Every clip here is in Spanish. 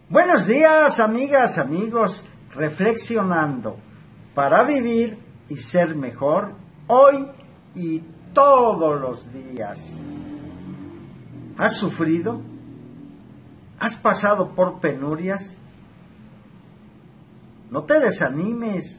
Buenos días, amigas, amigos, reflexionando para vivir y ser mejor hoy y todos los días. ¿Has sufrido? ¿Has pasado por penurias? No te desanimes.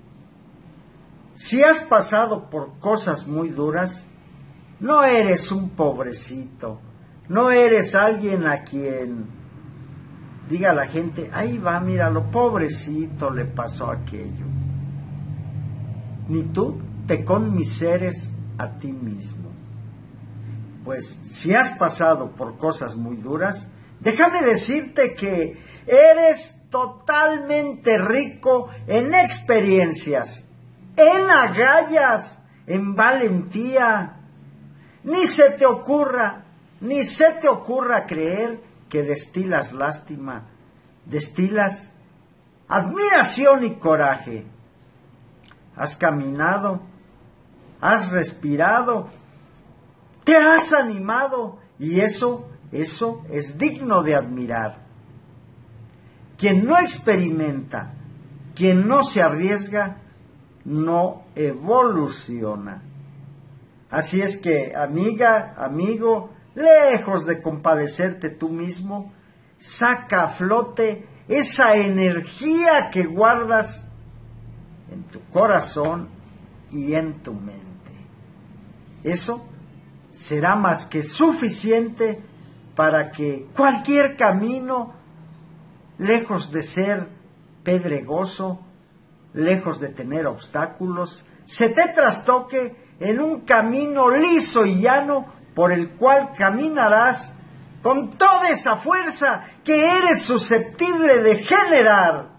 Si has pasado por cosas muy duras, no eres un pobrecito, no eres alguien a quien diga la gente, ahí va, míralo, pobrecito, le pasó aquello. Ni tú te conmiseres a ti mismo. Pues si has pasado por cosas muy duras, déjame decirte que eres totalmente rico en experiencias, en agallas, en valentía. Ni se te ocurra creer que destilas lástima, destilas admiración y coraje. Has caminado, has respirado, te has animado y eso es digno de admirar. Quien no experimenta, quien no se arriesga, no evoluciona. Así es que, amiga, amigo, lejos de compadecerte tú mismo, saca a flote esa energía que guardas en tu corazón y en tu mente. Eso será más que suficiente para que cualquier camino, lejos de ser pedregoso, lejos de tener obstáculos, se te trastoque en un camino liso y llano por el cual caminarás con toda esa fuerza que eres susceptible de generar.